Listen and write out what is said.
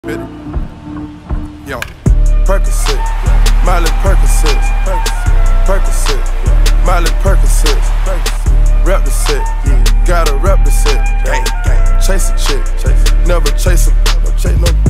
Yo, Percocet, Miley Percocet, Percocet, Miley Percocet, rep the set, gotta rep the set, chase a chick, never chase a, no chase no